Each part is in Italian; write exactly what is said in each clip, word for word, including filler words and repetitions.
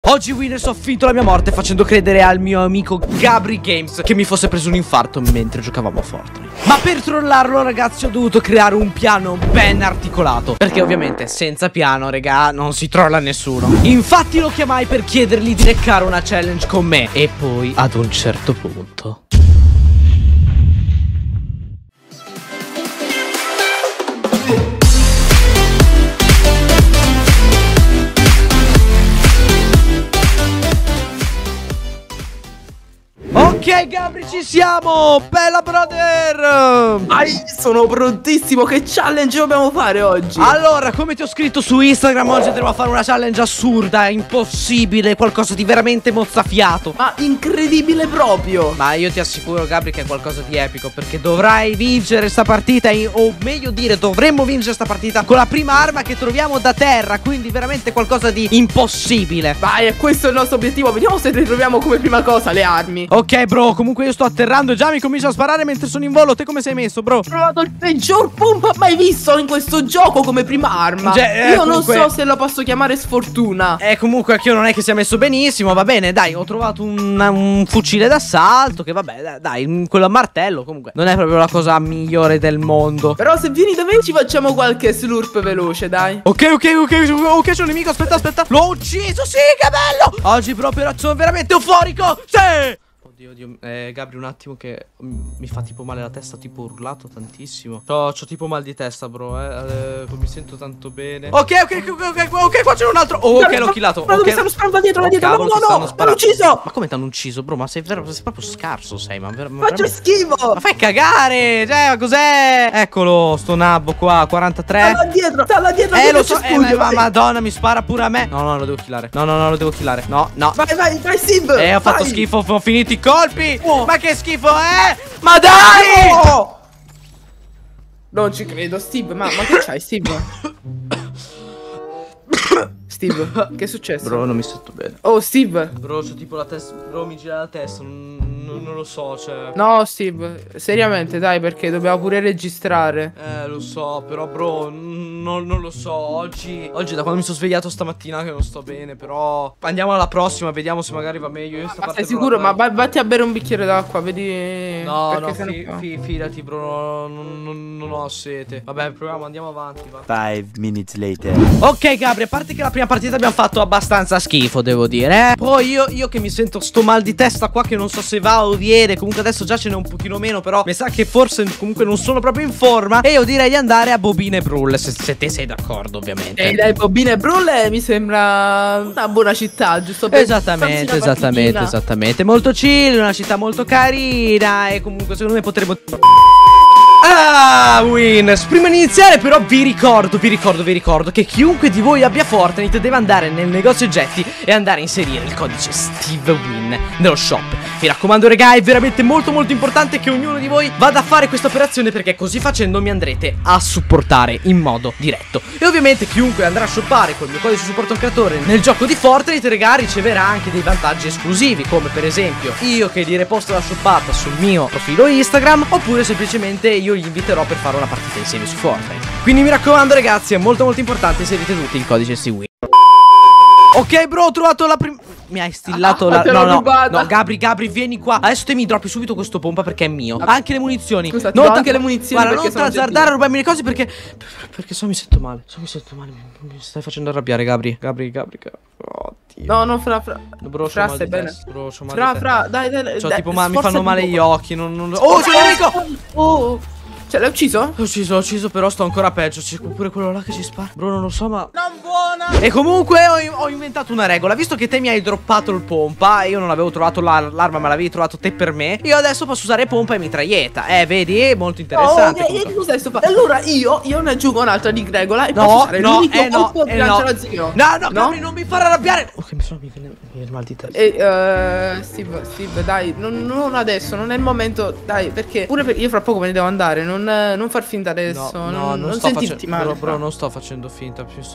Oggi Winners ho finto la mia morte facendo credere al mio amico Gabri Games che mi fosse preso un infarto mentre giocavamo a Fortnite. Ma per trollarlo, ragazzi, ho dovuto creare un piano ben articolato, perché ovviamente senza piano, raga, non si trolla nessuno. Infatti lo chiamai per chiedergli di leccare una challenge con me. E poi, ad un certo punto, ok, Gabri, ci siamo! Bella brother! Ai, sono prontissimo. Che challenge dobbiamo fare oggi? Allora, come ti ho scritto su Instagram, oggi andremo a fare una challenge assurda, impossibile, qualcosa di veramente mozzafiato. Ma incredibile proprio. Ma io ti assicuro, Gabri, che è qualcosa di epico, perché dovrai vincere sta partita, o meglio dire, dovremmo vincere sta partita con la prima arma che troviamo da terra, quindi veramente qualcosa di impossibile. Vai, e questo è il nostro obiettivo. Vediamo se ritroviamo come prima cosa le armi. Ok, bro, comunque io sto atterrando e già mi comincia a sparare mentre sono in volo. Te come sei messo, bro? Ho trovato il peggior pompa mai visto in questo gioco come prima arma. Cioè, eh, Io comunque... non so se lo posso chiamare sfortuna. Eh, comunque anch'io non è che sia messo benissimo. Va bene, dai, ho trovato un, un fucile d'assalto che vabbè, dai, quello a martello comunque non è proprio la cosa migliore del mondo. Però se vieni da me ci facciamo qualche slurp veloce, dai. Ok, ok, ok, ok, c'è un nemico, aspetta, aspetta. L'ho ucciso, sì, che bello. Oggi proprio sono veramente euforico. Sì. Oddio, oddio, eh, Gabri, un attimo che mi fa tipo male la testa, tipo urlato tantissimo. C'ho, c'ho tipo mal di testa, bro, eh, eh mi sento tanto bene. Ok, ok, ok, ok, ok, qua c'è un altro. Oh, ok, l'ho killato. Ma Ok, mi stanno sparando da dietro, da oh, dietro. cavolo, No, ti no, stanno no, sparando. l'ho ucciso. Ma come t'hanno ucciso, bro? Ma sei, vero, sei proprio scarso, sei, ma, ver ma Faccio veramente... schifo. Ma fai cagare, cioè, ma cos'è? Eccolo, sto nabbo qua, quarantatré. Sta là dietro, sta là dietro. Eh, lo so, eh, ma, ma madonna, mi spara pure a me. No, no, lo devo killare. No, no, no, lo devo killare. No, no. Vai, vai, vai, Steve. Eh, ho fatto vai. schifo, ho finito i colpi. Oh. Ma che schifo è? Ma dai! Oh! Non ci credo, Steve. Ma, ma che c'hai, Steve? Steve, che è successo? Bro, non mi sento bene. Oh, Steve. Bro, c'ho tipo la testa. Bro, mi gira la testa. Non, non, non lo so, cioè. No, Steve, seriamente, dai, perché dobbiamo pure registrare. Eh, lo so, però, bro, non, non lo so. Oggi, oggi, da quando mi sono svegliato stamattina, che non sto bene. Però andiamo alla prossima, vediamo se magari va meglio. Io sta Ma parte sei sicuro? proprio- Ma va- vatti a bere un bicchiere d'acqua, vedi. No, perché no, sennò fi, qua- fi, fidati, bro, non, non, non ho sete. Vabbè, proviamo, andiamo avanti, va. Five minutes later. Ok, Gabri, a parte che la prima partita abbiamo fatto abbastanza schifo, devo dire, eh. Poi io, io che mi sento sto mal di testa qua, che non so se va o viene. Comunque adesso già ce n'è un pochino meno, però mi sa che forse comunque non sono proprio in forma. E io direi di andare a Bobine Brulle, se, se te sei d'accordo, ovviamente. Ehi, dai, Bobine Brulle mi sembra una buona città, giusto? Per Esattamente, farsi una esattamente, partitina. esattamente. Molto chill, una città molto carina. E comunque secondo me potremo... Ah, Winners, prima di iniziare però vi ricordo, vi ricordo, vi ricordo che chiunque di voi abbia Fortnite deve andare nel negozio oggetti e andare a inserire il codice SteveWin nello shop. Mi raccomando, regà, è veramente molto molto importante che ognuno di voi vada a fare questa operazione, perché così facendo mi andrete a supportare in modo diretto. E ovviamente chiunque andrà a shoppare col mio codice supporto un creatore nel gioco di Fortnite, regà, riceverà anche dei vantaggi esclusivi, come per esempio io che gli reposto la shoppata sul mio profilo Instagram, oppure semplicemente io gli inviterò per fare una partita insieme su Fortnite. Quindi mi raccomando, ragazzi, è molto molto importante inserite tutti il codice SteveWin. Ok, bro, ho trovato la prima... Mi hai stillato Ah, la... te No, l'ho no, rubata. no, Gabri, Gabri, vieni qua. Adesso te mi droppi subito questo pompa perché è mio. Anche le munizioni. Scusa, ti Non do ta- anche le munizioni Guarda, perché non sono t'azzardare gentile. a rubarmi le cose perché... Perché so mi sento male. So mi sento male. Mi mi stai facendo arrabbiare, Gabri. Gabri, Gabri, Gabri. Oddio. No, non fra, fra. Bro, c'ho fra, mal stai di bene. testa. Bro, c'ho mal Fra, di fra, testa. dai, dai, C'ho dai, tipo ma mi sforzati fanno male un gli po'. occhi. Non, non... Oh, c'è un nemico! Oh, cioè, l'hai ucciso? L'ho ucciso, l'ho ucciso, però sto ancora peggio. C'è pure quello là che ci spara. Bro, non lo so, ma... Non buona! E comunque ho, ho inventato una regola. Visto che te mi hai droppato il pompa, io non avevo trovato l'arma, ma l'avevi trovato te per me. Io adesso posso usare pompa e mitraglietta. Eh, vedi? È molto interessante. Oh, che, che cos'è sto fa- Allora io, io ne aggiungo un'altra di regola e posso No, usare no, l'unico eh no, colpo eh di no. lanciarazio. No, no, No? Gabri, non mi far arrabbiare. Ok, mi sono mi viene, mi viene il mal di testa. E eh, Steve, Steve, dai, non, non adesso, non è il momento, dai, perché pure per, io fra poco me ne devo andare, non, non far finta adesso, No, no, non, non non sto sentirti facendo, male. bro, bro, fra. non sto facendo finta. Sto, sto male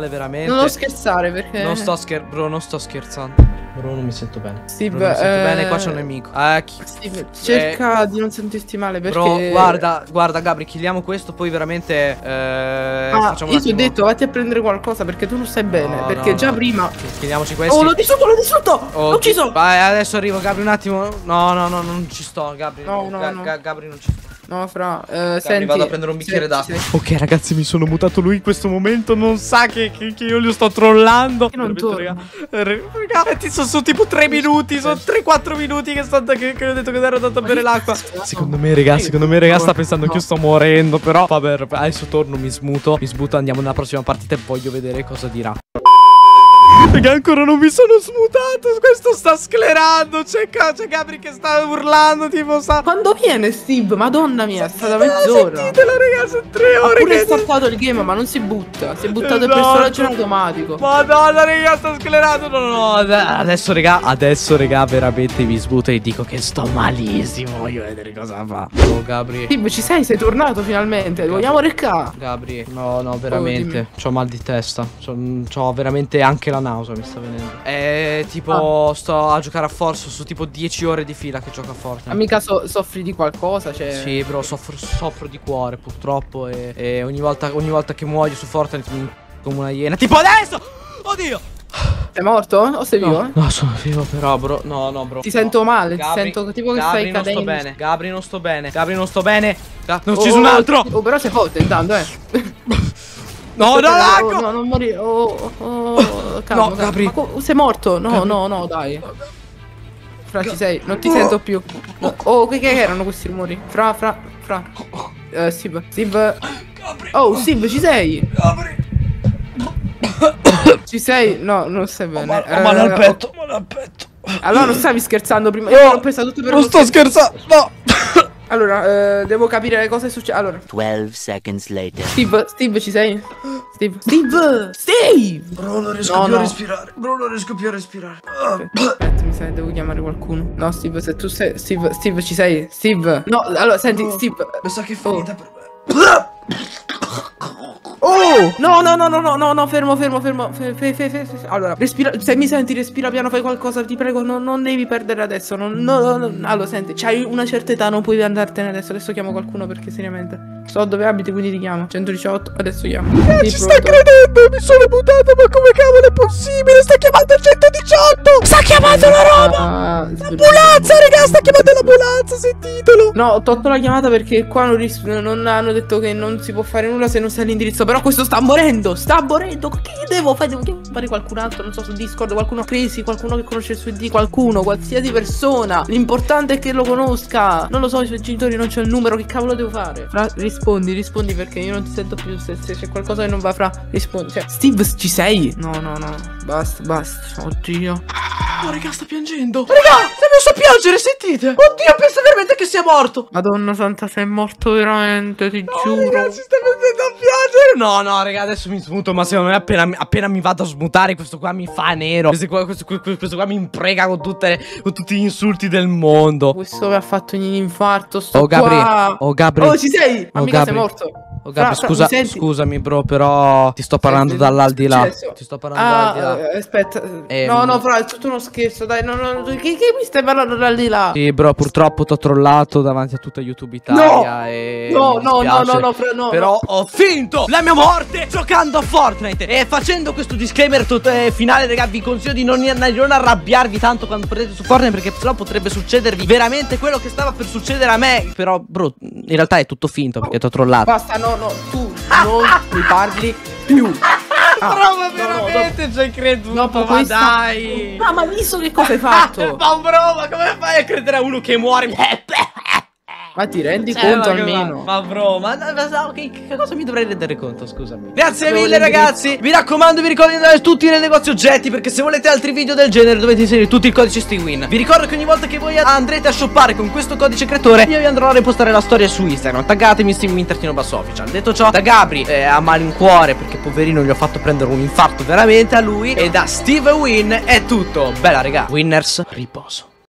male veramente. Non scherzare perché Non sto scher bro, non sto scherzando. Bro, non mi sento bene. Steve, bro, non mi sento eh... bene, qua c'è un nemico. Eh, chi... Steve, cerca eh... di non sentirti male perché Bro, guarda, guarda Gabri, killiamo questo, poi veramente eh, ah, facciamo io ti ho detto, vatti a prendere qualcosa perché tu non stai bene. No, perché no, già no. prima Killiamoci questi. Oh, l'ho distrutto, l'ho distrutto! Oh, l'ho ucciso! Vai, adesso arrivo, Gabri, un attimo. No, no, no, non ci sto, Gabri. No, no, Ga no. Ga Gabri, non ci sto. No, fra, eh, Gabri, senti, vado a prendere un bicchiere d'acqua. Ok, ragazzi, mi sono mutato. Lui in questo momento non sa che, che, che io gli sto trollando. Io non torno. Ragazzi, sono, sono tipo tre minuti. Sono tre quattro minuti che, sto, che, che ho detto che ero andato a bere l'acqua. Secondo me, raga, secondo me, raga, sta pensando che io sto morendo. Però, vabbè, adesso torno, mi smuto. Mi smuto, andiamo nella prossima partita e voglio vedere cosa dirà. Raga, ancora non mi sono smutato. Questo sta sclerando. C'è Gabri che sta urlando. Tipo sta. Quando viene Steve? Madonna mia, è stata mezz'ora. Sentitela, raga, sono tre ore. Ha pure che... startato il game, ma non si butta. Si è buttato Esatto. il personaggio in automatico. Madonna, raga, sta sclerando. No, no, no. Adesso, raga, adesso, raga, veramente mi smuto e dico che sto malissimo. Voglio vedere cosa fa. Oh, Gabri. Steve, ci sei? Sei tornato finalmente. Gabri. Vogliamo recca. Gabri, no, no, veramente. Oh, c'ho mal di testa. C'ho veramente anche la nausea, mi sta venendo. È tipo, ah. sto a giocare a Forza. Su tipo dieci ore di fila che gioco a Forza. Mica so soffri di qualcosa, cioè. Sì, bro, soffro, soffro di cuore purtroppo. E, e ogni volta ogni volta che muoio su Fortnite mi come una iena. Tipo adesso! Oddio! Sei morto? O sei no, vivo? No, sono vivo però, bro. No, no, bro. Ti sento male, Gabri, ti sento tipo che Gabri stai cadendo. non sto bene. Gabri non sto bene. Gabri non sto bene. Ga non oh, ucciso un altro. Oh, però sei forte intanto, eh. No, no, oh, no, non morire. Oh, oh, calma, no, Gabri. Ma sei morto? No, Gabri. no, no, dai. Fra, ci sei? Non ti oh. sento più. No. Oh, che, che erano questi rumori? Fra, fra, fra. Uh, Steve, Steve. Gabri. Oh, Steve, ci sei? Gabri. Ci sei? No, non stai bene. Ho male, ho male al petto. Ho male al petto. Allora non stavi scherzando prima. No, Io l'ho presa tutto per non sto scherzando. No. Allora, eh, devo capire le cose succedono. Allora, twelve seconds later. Steve, Steve, ci sei? Steve, Steve, Steve! Bro, non riesco no, più no. a respirare. Bro, non riesco più a respirare. Aspetta, mi sa che devo chiamare qualcuno. No, Steve, se tu sei. Steve, Steve, ci sei? Steve. No, allora, senti, oh, Steve. Mi sa che è finita oh. per me. Oh! No, no, no, no, no, no, no, fermo, fermo, fermo. Fe, fe, fe, fe, fe. Allora, respira. Se mi senti, respira piano, fai qualcosa, ti prego. No, non devi perdere adesso. No, no, no, no. Allora, senti, c'hai una certa età, non puoi andartene adesso. Adesso chiamo qualcuno perché seriamente. So dove abiti, quindi ti chiamo. centodiciotto, adesso chiamo. Eh, ci sta credendo, mi sono mutato, ma come cavolo è possibile? Sta chiamando il centodiciotto! Sta chiamando la roba! Ah, l'ambulanza, raga, sta chiamando l'ambulanza, sentitelo! No, ho tolto la chiamata perché qua non, non hanno detto che non si può fare nulla se non sai l'indirizzo. Però questo sta morendo, sta morendo. Che devo fare? Devo chiamare qualcun altro, non so, su Discord, qualcuno crisi, qualcuno che conosce il suo I D, qualcuno, qualsiasi persona. L'importante è che lo conosca. Non lo so, i suoi genitori non c'è il numero, che cavolo devo fare? Fra, rispondi, rispondi perché io non ti sento più. Se, se c'è qualcosa che non va, fra, rispondi. Cioè, Steve, ci sei? No, no, no. Basta, basta. Oddio. Oh, raga, sta piangendo. Raga, si è messo a piangere, sentite. Oddio, pensa veramente che sia morto. Madonna santa, sei morto veramente, ti no, giuro. Raga, si sta mettendo a piangere. No, no, raga, adesso mi smuto. Ma secondo me appena, appena mi vado a smutare, questo qua mi fa nero. Questo qua, questo, questo qua mi imprega con, tutte, con tutti gli insulti del mondo. Questo mi ha fatto un infarto. Sto oh, Gabri. Qua. Oh, Gabri. Oh, ci sei? Ma oh, mica Gabri. sei morto. Oh, Gabri, fra, scusa, fra, scusami, bro, però ti sto parlando dall'aldilà. Ti sto parlando ah, dall'aldilà. Uh, aspetta. Eh, no, no, fra, è tutto uno scherzo, dai. No, no, che, che mi stai parlando dall'aldilà? Sì, bro, purtroppo t'ho trollato davanti a tutta YouTube Italia. No, e no, no, no, no, no, fra, no. Però no. Ho finto la mia morte giocando a Fortnite. E facendo questo disclaimer eh, finale, raga, vi consiglio di non, non arrabbiarvi tanto quando prendete su Fortnite, perché sennò potrebbe succedervi veramente quello che stava per succedere a me. Però, bro, in realtà è tutto finto perché t'ho trollato. Basta, no, no, tu non mi parli più. Ah, però ma veramente no, no, ci hai creduto, dopo ma questa... dai. Ma, ma visto che cosa hai fatto? Ma bro, ma come fai a credere a uno che muore? Ma ti rendi cioè, conto ma almeno? Ma, ma bro, ma, ma, ma che, che cosa mi dovrei rendere conto, scusami? Grazie mille ragazzi. Vi raccomando, vi ricordo di andare tutti nel negozio oggetti, perché se volete altri video del genere dovete inserire tutti il codice SteveWin. Vi ricordo che ogni volta che voi andrete a shoppare con questo codice creatore, io vi andrò a repostare la storia su Instagram. Taggatemi SteveWin-Official. Detto ciò, da Gabri eh, a malincuore, perché poverino gli ho fatto prendere un infarto veramente a lui. E da SteveWin è tutto. Bella raga, winners, riposo.